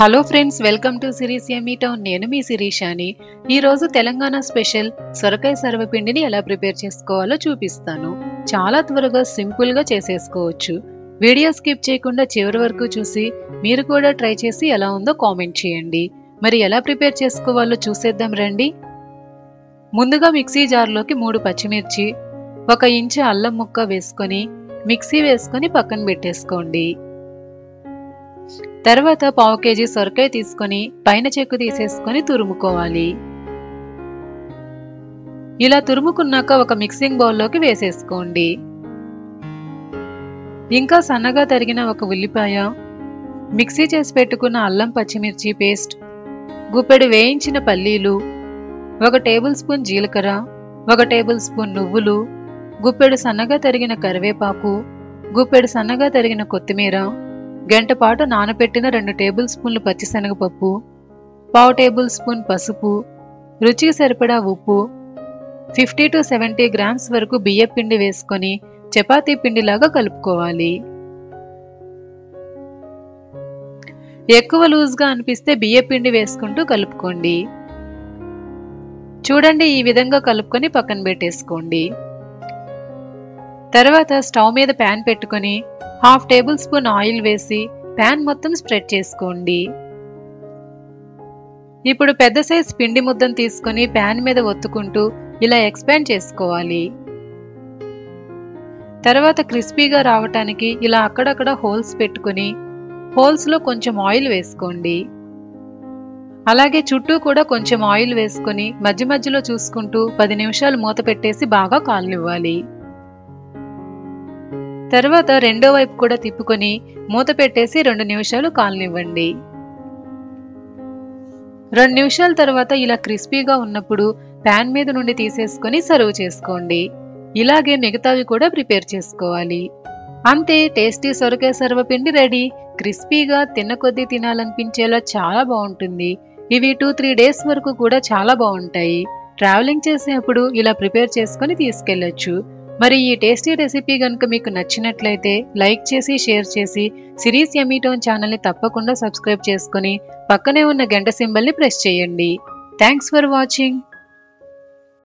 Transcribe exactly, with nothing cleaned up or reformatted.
Hello friends, welcome to Siri's yummy town. నేను మీ శిరీషాని. ఈరోజు తెలంగాణ స్పెషల్ సొరకాయ సర్వపిండిని ఎలా ప్రిపేర్ చేసుకోవాలో చూపిస్తాను. చాలా త్వరగా సింపుల్గా చేసేసుకోవచ్చు. వీడియో స్కిప్ చేయకుండా చివరి వరకు చూసి మీరు కూడా ట్రై చేసి ఎలా ఉందో కామెంట్ చేయండి. మరి ఎలా ప్రిపేర్ చేసుకోవాలో చూసేద్దాం రండి. ముందుగా మిక్సీ జార్లోకి మూడు పచ్చిమిర్చి, ఒక ఇంచు అల్లం ముక్క వేసుకొని మిక్సీ వేసుకొని పక్కన పెట్టేసుకోండి. తర్వాత పావు కేజీ సొరకాయ తీసుకొని పైన చెక్కు తీసేసుకొని తురుముకోవాలి. ఇలా తురుముకున్నాక ఒక మిక్సింగ్ బౌల్లోకి వేసేసుకోండి. ఇంకా సన్నగా తరిగిన ఒక ఉల్లిపాయ, మిక్సీ చేసి పెట్టుకున్న అల్లం పచ్చిమిర్చి పేస్ట్, గుప్పెడు వేయించిన పల్లీలు, ఒక టేబుల్ స్పూన్ జీలకర్ర, ఒక టేబుల్ స్పూన్ నువ్వులు, గుప్పెడు సన్నగా తరిగిన కరివేపాకు, గుప్పెడు సన్నగా తరిగిన కొత్తిమీర, గంట పాటు నానబెట్టిన రెండు టేబుల్ స్పూన్లు పచ్చిశనగపప్పు, పావు టేబుల్ స్పూన్ పసుపు, రుచికి సరిపడా ఉప్పు, ఫిఫ్టీ టు సెవెంటీ గ్రామ్స్ వరకు బియ్య పిండి వేసుకొని చపాతీ పిండిలాగా కలుపుకోవాలి. ఎక్కువ లూజ్గా అనిపిస్తే బియ్య పిండి వేసుకుంటూ కలుపుకోండి. చూడండి, ఈ విధంగా కలుపుకొని పక్కన పెట్టేసుకోండి. తర్వాత స్టవ్ మీద ప్యాన్ పెట్టుకొని హాఫ్ టేబుల్ స్పూన్ ఆయిల్ వేసి ప్యాన్ మొత్తం స్ప్రెడ్ చేసుకోండి. ఇప్పుడు పెద్ద సైజ్ పిండి ముద్దను తీసుకొని ప్యాన్ మీద ఒత్తుకుంటూ ఇలా ఎక్స్పాండ్ చేసుకోవాలి. తర్వాత క్రిస్పీగా రావటానికి ఇలా అక్కడక్కడ హోల్స్ పెట్టుకుని హోల్స్లో కొంచెం ఆయిల్ వేసుకోండి. అలాగే చుట్టూ కూడా కొంచెం ఆయిల్ వేసుకొని మధ్య మధ్యలో చూసుకుంటూ పది నిమిషాలు మూత పెట్టేసి బాగా కాలనివ్వాలి. తర్వాత రెండో వైపు కూడా తిప్పుకొని మూత పెట్టేసి రెండు నిమిషాలు కాలనివ్వండి. రెండు నిమిషాల తర్వాత ఇలా క్రిస్పీగా ఉన్నప్పుడు ప్యాన్ మీద నుండి తీసేసుకొని సర్వ్ చేసుకోండి. ఇలాగే మిగతావి కూడా ప్రిపేర్ చేసుకోవాలి. అంతే, టేస్టీ సొరకాయ సర్వపిండి రెడీ. క్రిస్పీగా తిన్న కొద్దీ తినాలనిపించేలా చాలా బాగుంటుంది. ఇవి టూ త్రీ డేస్ వరకు కూడా చాలా బాగుంటాయి. ట్రావెలింగ్ చేసేటప్పుడు ఇలా ప్రిపేర్ చేసుకొని తీసుకెళ్లొచ్చు. మరి ఈ టేస్టీ రెసిపీ కనుక మీకు నచ్చినట్లయితే లైక్ చేసి షేర్ చేసి సిరీస్ యమ్మీ టౌన్ ఛానల్ని తప్పకుండా సబ్స్క్రైబ్ చేసుకొని పక్కనే ఉన్న గంట సింబల్ని ప్రెస్ చేయండి. Thanks for watching.